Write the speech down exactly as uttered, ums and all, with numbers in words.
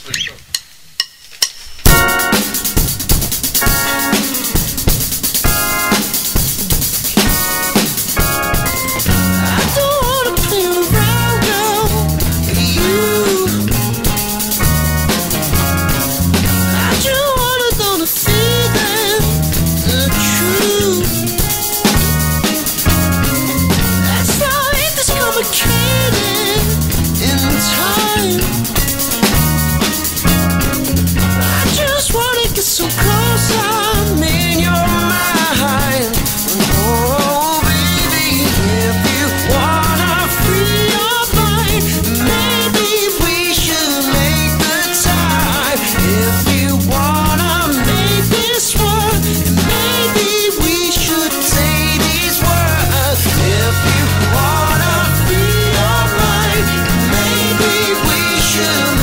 So close, I'm in your mind. Oh, baby, if you wanna free your mind, maybe we should make the time. If you wanna make this work, maybe we should say these words. If you wanna free your mind, maybe we should